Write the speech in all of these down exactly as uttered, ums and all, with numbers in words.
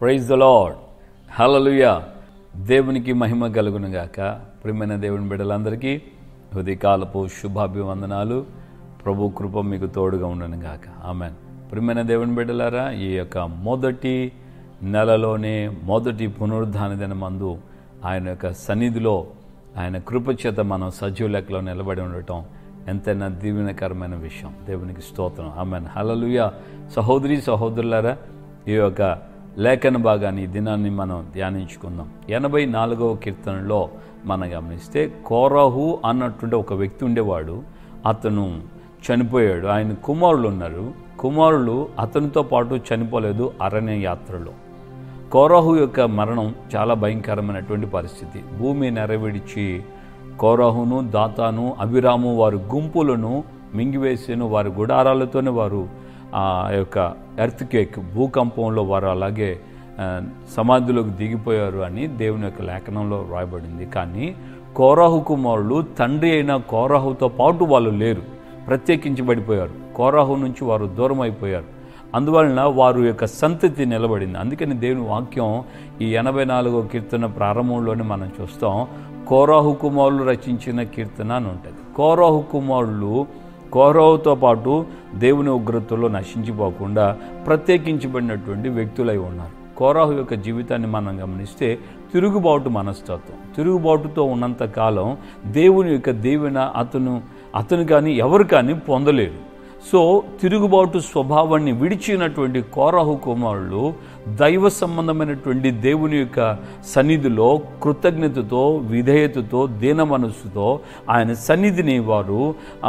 Praise the lord. హల్లెలూయా. దేవునికి మహిమ కలుగును గాక. ప్రియమైన దేవుని బిడ్డలందరికీ ఉదయకాలపు శుభాభివందనాలు. ప్రభు కృప మీకు తోడుగా ఉండను గాక. ఆమెన్. ప్రియమైన దేవుని బిడ్డలారా, ఈ యొక్క మొదటి నెలలోనే మొదటి పునరుద్ధాన దినమందు ఆయన యొక్క సన్నిధిలో ఆయన కృప చేత మనం సజీవ లెక్కలో నిలబడి ఉండటం ఎంతైనా దీవెనకరమైన విషయం. దేవునికి స్తోత్రం. ఆమెన్. హల్లెలూయా. సహోదరి సహోదరులారా, ఈ యొక్క లేఖన భాగాన్ని దినాన్ని మనం ధ్యానించుకుందాం. ఎనభై నాలుగవ కీర్తనలో మనం గమనిస్తే కోరహు అన్నటువంటి ఒక వ్యక్తి ఉండేవాడు. అతను చనిపోయాడు. ఆయన కుమారులు ఉన్నారు. కుమారులు అతనితో పాటు చనిపోలేదు. అరణ్య యాత్రలో కోరహు యొక్క మరణం చాలా భయంకరమైనటువంటి పరిస్థితి. భూమి నెరవేర్చి కోరహును దాతాను అభిరాము వారి గుంపులను మింగివేసాను. వారి గుడారాలతోనే వారు ఆ యొక్క ఎర్త్క్వేక్ భూకంపంలో వారు అలాగే సమాధిలోకి దిగిపోయారు అని దేవుని యొక్క లేఖనంలో రాయబడింది. కానీ కోరహు కుమారులు తండ్రి అయిన కోరహుతో పాటు వాళ్ళు లేరు, ప్రత్యేకించబడిపోయారు. కోరహు నుంచి వారు దూరం అయిపోయారు. అందువలన వారు యొక్క సంతతి నిలబడింది. అందుకని దేవుని వాక్యం ఈ ఎనభై నాలుగో కీర్తన ప్రారంభంలోనే మనం చూస్తాం. కోరహు కుమారులు రచించిన కీర్తన అని ఉంటుంది. కోరహు కుమారులు కోరహుతో పాటు దేవుని ఉగ్రతలో నశించిపోకుండా ప్రత్యేకించబడినటువంటి వ్యక్తులై ఉన్నారు. కోరహు యొక్క జీవితాన్ని మనం గమనిస్తే తిరుగుబాటు మనస్తత్వం. తిరుగుబాటుతో ఉన్నంత కాలం దేవుని యొక్క దీవెన అతను అతను కానీ ఎవరు కానీ పొందలేరు. సో తిరుగుబాటు స్వభావాన్ని విడిచినటువంటి కోరహు కుమారులు దైవ సంబంధమైనటువంటి దేవుని యొక్క సన్నిధిలో కృతజ్ఞతతో విధేయతతో దీన మనస్సుతో ఆయన సన్నిధిని వారు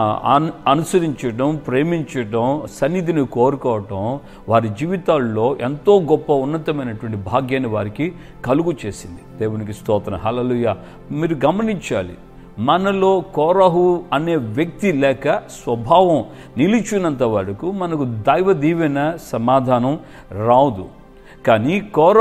అనుసరించడం, ప్రేమించడం, సన్నిధిని కోరుకోవటం వారి జీవితాల్లో ఎంతో గొప్ప ఉన్నతమైనటువంటి భాగ్యాన్ని వారికి కలుగు చేసింది. దేవునికి స్తోత్రం. హల్లెలూయా. మీరు గమనించాలి, మనలో కోరహు అనే వ్యక్తి లేక స్వభావం నిలిచినంత వరకు మనకు దైవ దీవెన సమాధానం రాదు. కానీ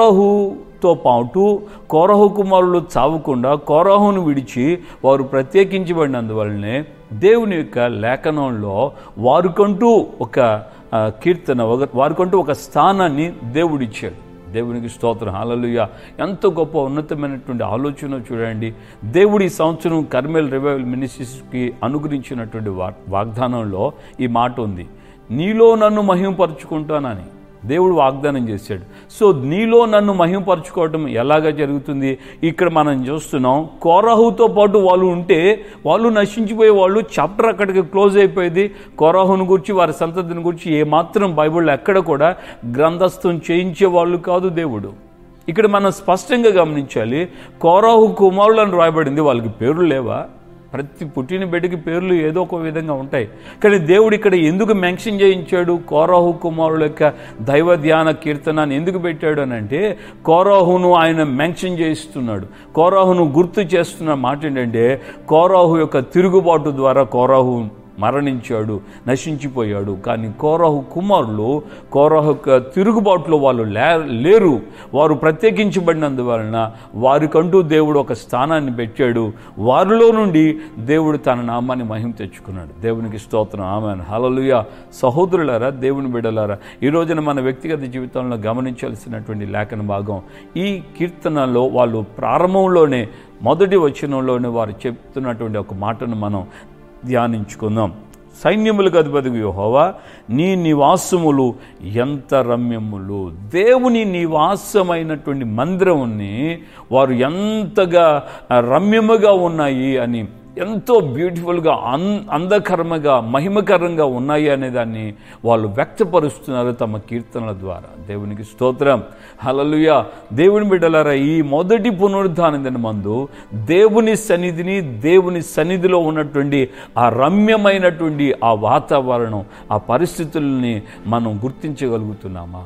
కోరహుతో పాటు కోరహు కుమారులు చావకుండా కోరహును విడిచి వారు ప్రత్యేకించబడినందువల్లనే దేవుని యొక్క లేఖనంలో వారికంటూ ఒక కీర్తన, వారికంటూ ఒక స్థానాన్ని దేవుడిచ్చాడు. దేవునికి స్తోత్రం. హల్లెలూయా. ఎంతో గొప్ప ఉన్నతమైనటువంటి ఆలోచన చూడండి. దేవుడి సంవత్సరం కర్మెల్ రివైవల్ మినిస్ట్రీస్కి అనుగ్రహించినటువంటి వాగ్దానంలో ఈ మాట ఉంది, నీలో నన్ను మహిమపరుచుకుంటానని దేవుడు వాగ్దానం చేశాడు. సో నీలో నన్ను మహిమపరచుకోవటం ఎలాగా జరుగుతుంది? ఇక్కడ మనం చూస్తున్నాం, కోరహుతో పాటు వాళ్ళు ఉంటే వాళ్ళు నశించిపోయే వాళ్ళు. చాప్టర్ అక్కడికి క్లోజ్ అయిపోయేది. కోరహుని గురించి వారి సంతతిని గురించి ఏమాత్రం బైబిల్లో ఎక్కడ కూడా గ్రంథస్థం చేయించే వాళ్ళు కాదు దేవుడు. ఇక్కడ మనం స్పష్టంగా గమనించాలి, కోరహు కుమారులను రాయబడింది. వాళ్ళకి పేర్లు లేవా? ప్రతి పుట్టిన బిడ్డకి పేర్లు ఏదో ఒక విధంగా ఉంటాయి. కానీ దేవుడు ఇక్కడ ఎందుకు మెన్షన్ చేయించాడు? కోరహు కుమారుల యొక్క దైవ ధ్యాన కీర్తనాన్ని ఎందుకు పెట్టాడు అని అంటే, కోరహును ఆయన మెన్షన్ చేయిస్తున్నాడు. కోరహును గుర్తు చేస్తున్న మాట ఏంటంటే, కోరహు యొక్క తిరుగుబాటు ద్వారా కోరహు మరణించాడు, నశించిపోయాడు. కానీ కోరహు కుమారులు కోరహు యొక్క తిరుగుబాటులో వాళ్ళు లే లేరు వారు ప్రత్యేకించబడినందువలన వారికంటూ దేవుడు ఒక స్థానాన్ని పెట్టాడు. వారిలో నుండి దేవుడు తన నామాన్ని మహిమ తెచ్చుకున్నాడు. దేవునికి స్తోత్రం. ఆమేన్. హల్లెలూయా. సహోదరులారా, దేవుని బిడ్డలారా, ఈ రోజున మన వ్యక్తిగత జీవితంలో గమనించాల్సినటువంటి లేఖన భాగం ఈ కీర్తనలో వాళ్ళు ప్రారంభంలోనే మొదటి వచనంలోనే వారు చెప్తున్నటువంటి ఒక మాటను మనం ధ్యానించుకుందాం. సైన్యములకు అధిపతికి యెహోవా, నీ నివాసములు ఎంత రమ్యములు. దేవుని నివాసమైనటువంటి మందిరముని వారు ఎంతగా రమ్యముగా ఉన్నాయి అని, ఎంతో బ్యూటిఫుల్గా అన్ అందకరంగా మహిమకరంగా ఉన్నాయి అనే దాన్ని వాళ్ళు వ్యక్తపరుస్తున్నారు తమ కీర్తనల ద్వారా. దేవునికి స్తోత్రం. హల్లెలూయా. దేవుని బిడ్డలారా, ఈ మొదటి పునరుద్ధాన దినమందు దేవుని సన్నిధిని, దేవుని సన్నిధిలో ఉన్నటువంటి ఆ రమ్యమైనటువంటి ఆ వాతావరణం, ఆ పరిస్థితుల్ని మనం గుర్తించగలుగుతున్నామా?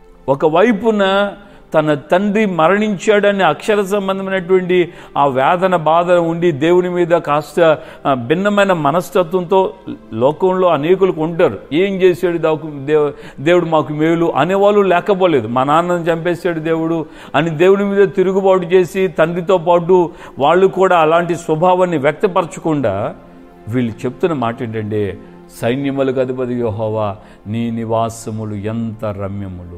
ఒకవైపున తన తండ్రి మరణించాడని అక్షర సంబంధమైనటువంటి ఆ వేదన బాధ ఉండి దేవుని మీద కాస్త భిన్నమైన మనస్తత్వంతో లోకంలో అనేకులకు ఉంటారు. ఏం చేశాడు దాకు దేవుడు మాకు మేలు అనేవాళ్ళు లేకపోలేదు. మా నాన్నని చంపేశాడు దేవుడు అని దేవుని మీద తిరుగుబాటు చేసి తండ్రితో పాటు వాళ్ళు కూడా అలాంటి స్వభావాన్ని వ్యక్తపరచకుండా వీళ్ళు చెప్తున్న మాట ఏంటంటే, సైన్యములకు అధిపతి యెహోవా, నీ నివాసములు ఎంత రమ్యములు.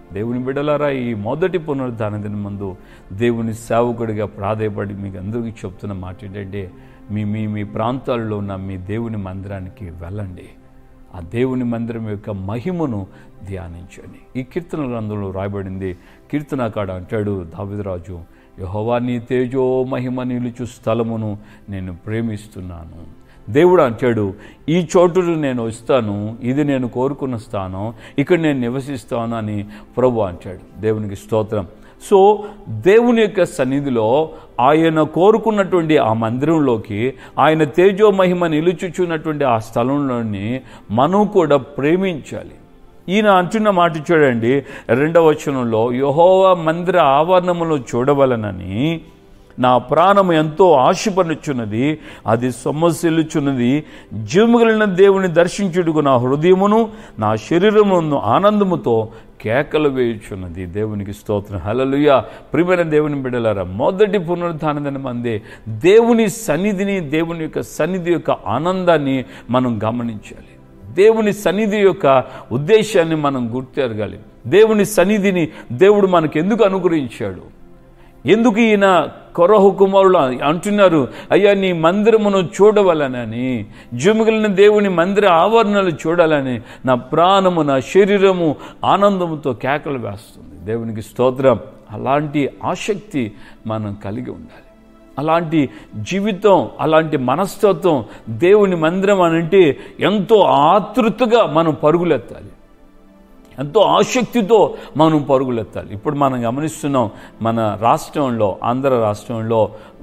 దేవుని బిడ్డలారా, ఈ మొదటి పునరుద్ధాన దినం ముందు దేవుని సేవకుడిగా ప్రాధేయపడి మీకు అందరికీ చెప్తున్న మాట ఏంటంటే, మీ మీ మీ ప్రాంతాల్లో ఉన్న మీ దేవుని మందిరానికి వెళ్ళండి. ఆ దేవుని మందిరం యొక్క మహిమను ధ్యానించండి. ఈ కీర్తన గ్రంథంలో రాయబడింది. కీర్తనకాడు అంటాడు దావీదురాజు, యెహోవా నీ తేజో మహిమ నిలుచు స్థలమును నేను ప్రేమిస్తున్నాను. దేవుడు అంటాడు, ఈ చోటును నేను వస్తాను, ఇది నేను కోరుకున్న స్థానం, ఇక్కడ నేను నివసిస్తాను అని ప్రభు అంటాడు. దేవునికి స్తోత్రం. సో దేవుని యొక్క సన్నిధిలో ఆయన కోరుకున్నటువంటి ఆ మందిరంలోకి, ఆయన తేజో మహిమ నిలుచుచున్నటువంటి ఆ స్థలంలోని మనం కూడా ప్రేమించాలి. ఈయన అంటున్న మాట చూడండి, రెండవ వచనంలో, యెహోవా మందిర ఆవరణములో చూడవలనని నా ప్రాణము ఎంతో ఆశపడుచున్నది, అది సొమ్మసిల్లుచున్నది. జీవముగలిగిన దేవుని దర్శించుటకు నా హృదయమును నా శరీరమును ఆనందముతో కేకలు వేయుచున్నది. దేవునికి స్తోత్రం. హల్లెలూయా. ప్రియమైన దేవుని బిడ్డలారా, మొదటి పునరుద్ధాన దినం అందే దేవుని సన్నిధిని, దేవుని యొక్క సన్నిధి యొక్క ఆనందాన్ని మనం గమనించాలి. దేవుని సన్నిధి యొక్క ఉద్దేశాన్ని మనం గుర్తెరగాలి. దేవుని సన్నిధిని దేవుడు మనకు ఎందుకు అనుగ్రహించాడు? ఎందుకు ఈయన కొరహు కుమారులు అంటున్నారు, అయ్యా నీ మందిరమును చూడవలనని, జీవముగలిగిన దేవుని మందిర ఆవరణలు చూడాలని నా ప్రాణము నా శరీరము ఆనందముతో కేకలు వేస్తుంది. దేవునికి స్తోత్రం. అలాంటి ఆసక్తి మనం కలిగి ఉండాలి. అలాంటి జీవితం, అలాంటి మనస్తత్వం, దేవుని మందిరం అనంటే ఎంతో ఆతృతగా మనం పరుగులెత్తాలి, ఎంతో ఆసక్తితో మనం పరుగులెత్తాలి. ఇప్పుడు మనం గమనిస్తున్నాం, మన రాష్ట్రంలో, ఆంధ్ర రాష్ట్రంలో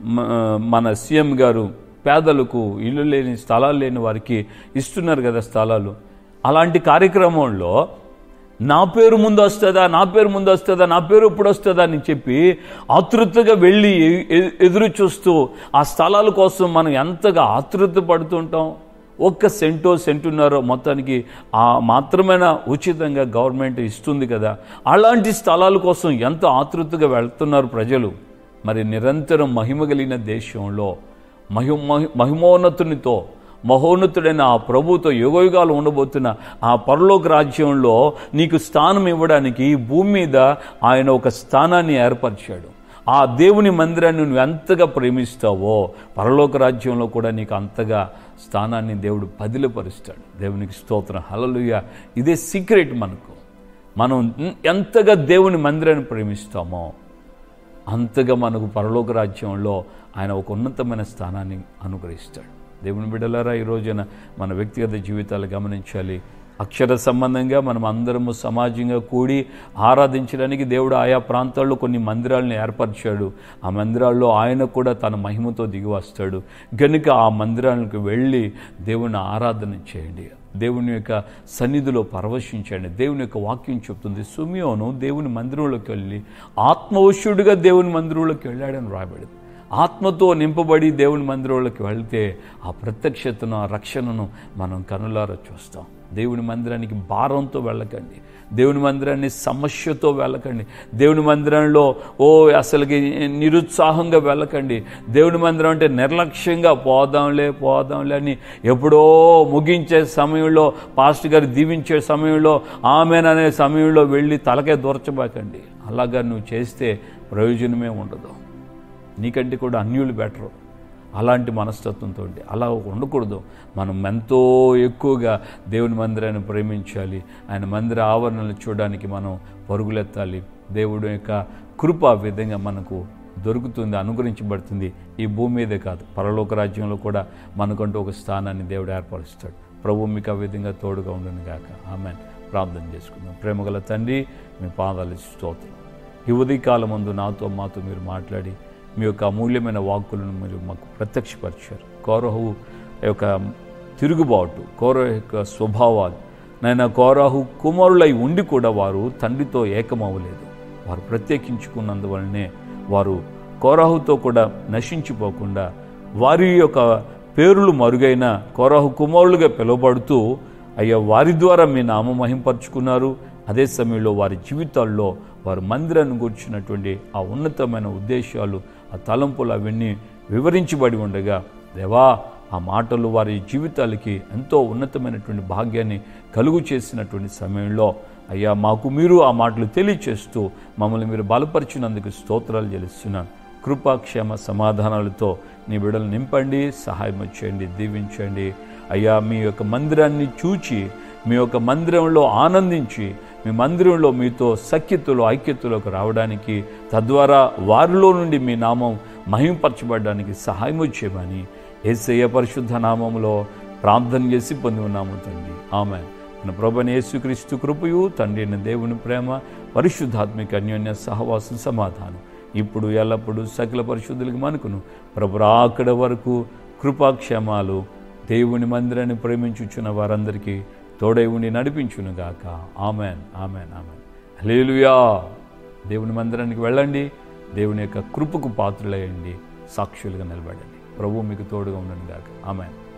మన సీఎం గారు పేదలకు, ఇల్లు లేని స్థలాలు లేని వారికి ఇస్తున్నారు కదా స్థలాలు. అలాంటి కార్యక్రమంలో నా పేరు ముందు వస్తుందా, నా పేరు ముందు వస్తుందా, నా పేరు ఎప్పుడు వస్తుందా అని చెప్పి ఆతృతగా వెళ్ళి ఎదురు చూస్తూ ఆ స్థలాల కోసం మనం ఎంతగా ఆతృత పడుతుంటాం. ఒక్క సెంటో సెంటున్నారో మొత్తానికి ఆ మాత్రమైన ఉచితంగా గవర్నమెంట్ ఇస్తుంది కదా. అలాంటి స్థలాల కోసం ఎంత ఆతృతగా వెళ్తున్నారు ప్రజలు. మరి నిరంతరం మహిమ కలిగిన దేశంలో మహిమ మహిమోన్నతునితో మహోన్నతుడైన ఆ ప్రభుతో యుగయుగాలు ఉండబోతున్న ఆ పరలోక రాజ్యంలో నీకు స్థానం ఇవ్వడానికి ఈ భూమి మీద ఆయన ఒక స్థానాన్ని ఏర్పరిచాడు. ఆ దేవుని మందిరాన్ని నువ్వు ఎంతగా ప్రేమిస్తావో పరలోక రాజ్యంలో కూడా నీకు అంతగా స్థానాన్ని దేవుడు పదిలపరుస్తాడు. దేవునికి స్తోత్రం. హల్లెలూయా. ఇదే సీక్రెట్. మనకు మనం ఎంతగా దేవుని మందిరాన్ని ప్రేమిస్తామో అంతగా మనకు పరలోక రాజ్యంలో ఆయన ఒక ఉన్నతమైన స్థానాన్ని అనుగ్రహిస్తాడు. దేవుని బిడ్డలారా, ఈ రోజున మన వ్యక్తిగత జీవితాలు గమనించాలి. అక్షర సంబంధంగా మనం అందరము సమాజంగా కూడి ఆరాధించడానికి దేవుడు ఆయా ప్రాంతాల్లో కొన్ని మందిరాలను ఏర్పరిచాడు. ఆ మందిరాల్లో ఆయన కూడా తన మహిమతో దిగి వస్తాడు. గనుక ఆ మందిరాలకు వెళ్ళి దేవుని ఆరాధన చేయండి, దేవుని యొక్క సన్నిధిలో పరవశించండి. దేవుని యొక్క వాక్యం చెప్తుంది, సిమియోను దేవుని మందిరంలోకి వెళ్ళి ఆత్మవశుడిగా దేవుని మందిరంలోకి వెళ్ళాడని రాయబడింది. ఆత్మతో నింపబడి దేవుని మందిరంలోకి వెళ్తే ఆ ప్రత్యక్షతను, ఆ రక్షణను మనం కనులారా చూస్తాం. దేవుని మందిరానికి భారంతో వెళ్ళకండి, దేవుని మందిరాన్ని సమస్యతో వెళ్ళకండి, దేవుని మందిరంలో ఓ అసలుకి నిరుత్సాహంగా వెళ్ళకండి. దేవుని మందిరం అంటే నిర్లక్ష్యంగా పోదాంలే పోదాంలే అని ఎప్పుడో ముగించే సమయంలో, పాస్టర్ గారు దీవించే సమయంలో, ఆమెననే సమయంలో వెళ్ళి తలకే దూర్చబాకండి. అలాగా నువ్వు చేస్తే ప్రయోజనమే ఉండదు. నీకంటే కూడా అన్యులు బెటరు. అలాంటి మనస్తత్వంతో అలా ఉండకూడదు. మనం ఎంతో ఎక్కువగా దేవుని మందిరాన్ని ప్రేమించాలి. ఆయన మందిర ఆవరణలు చూడడానికి మనం పరుగులెత్తాలి. దేవుడి యొక్క కృప ఆ విధంగా మనకు దొరుకుతుంది, అనుగ్రహించబడుతుంది. ఈ భూమి మీదే కాదు, పరలోక రాజ్యంలో కూడా మనకంటూ ఒక స్థానాన్ని దేవుడు ఏర్పరుస్తాడు. ప్రభు మీకు ఆ విధంగా తోడుగా ఉండను గాక. ఆమేన్. ప్రార్థన చేసుకుందాం. ప్రేమగల తండ్రి, మీ పాదాలు స్తోత్రం. ఈ ఉదయకాలం ముందు నాతో మాతో మీరు మాట్లాడి మీ యొక్క అమూల్యమైన వాక్కులను మీరు మాకు ప్రత్యక్షపరిచారు. కోరహు యొక్క తిరుగుబాటు, కోరహు యొక్క స్వభావాలు, నాయన కోరహు కుమారులై ఉండి కూడా వారు తండ్రితో ఏకమవ్వలేదు. వారు ప్రత్యేకించుకున్నందువలనే వారు కోరహుతో కూడా నశించిపోకుండా వారి యొక్క పేర్లు మరుగైన కోరహు కుమారులుగా పిలువబడుతూ అయ్యా వారి ద్వారా మీ నామం మహింపరుచుకున్నారు. అదే సమయంలో వారి జీవితాల్లో వారు మందిరాన్ని గురించినటువంటి ఆ ఉన్నతమైన ఉద్దేశాలు, ఆ తలంపులు అవన్నీ వివరించబడి ఉండగా, దేవా ఆ మాటలు వారి జీవితాలకి ఎంతో ఉన్నతమైనటువంటి భాగ్యాన్ని కలుగు చేసినటువంటి సమయంలో అయ్యా మాకు మీరు ఆ మాటలు తెలియచేస్తూ మమ్మల్ని మీరు బలపరిచినందుకు స్తోత్రాలు చెల్లిస్తున్నాను. కృపాక్షేమ సమాధానాలతో నీ బిడ్డలు నింపండి, సహాయం చేయండి, దీవించండి. అయ్యా మీ యొక్క మందిరాన్ని చూచి మీ యొక్క మందిరంలో ఆనందించి మీ మందిరంలో మీతో సఖ్యతలో ఐక్యతలోకి రావడానికి, తద్వారా వారిలో నుండి మీ నామం మహిమపరచబడడానికి సహాయం చేయమని యేసయ్య పరిశుద్ధ నామములో ప్రార్థన చేసి పొంది ఉన్నాము తండ్రి. ఆమేన్. మన ప్రభువైన యేసుక్రీస్తు కృపయు, తండ్రి అయిన దేవుని ప్రేమ, పరిశుద్ధాత్మిక అన్యోన్య సహవాసం, సమాధానం ఇప్పుడు ఎల్లప్పుడూ సకల పరిశుద్ధులకి మనకును ప్రభు రాకడ వరకు కృపాక్షేమాలు దేవుని మందిరాన్ని ప్రేమించుచున్న వారందరికీ తోడై ఉండి నడిపించునుగాక. ఆమెన్, ఆమెన్, ఆమెన్. హల్లెలూయా. దేవుని మందిరానికి వెళ్ళండి, దేవుని యొక్క కృపకు పాత్రులయ్యండి, సాక్షులుగా నిలబడండి. ప్రభువు మీకు తోడుగా ఉండను గాక. ఆమెన్.